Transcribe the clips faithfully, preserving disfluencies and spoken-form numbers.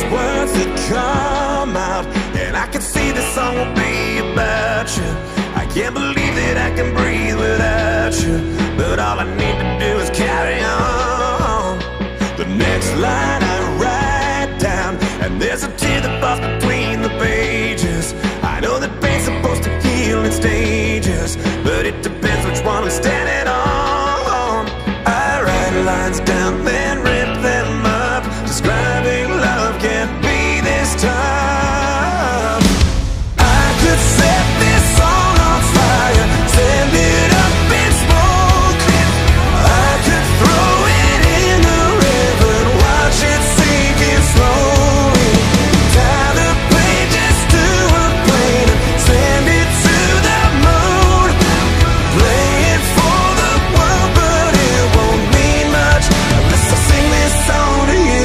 these words that come out, and I can see this song will be about you. I can't believe that I can breathe without you, but all I need to do is carry on. The next line I write down, and there's a tear that falls between the pages. I know that pain's supposed to heal in stages, but it depends which one we're standing on. I write lines down, then rip them up, describing love can't be this tough. I could set this song on fire, send it up in smoke. I could throw it in the river and watch it sinking slowly. Tie the pages to a plane and send it to the moon. Play it for the world, but it won't mean much unless I sing this song to you.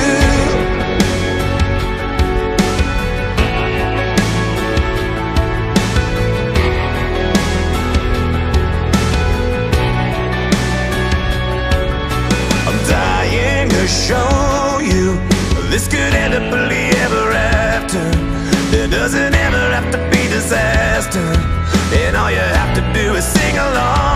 I'm dying to show you this could end up happily ever after. There doesn't ever have to be disaster, and all you have to do is sing along.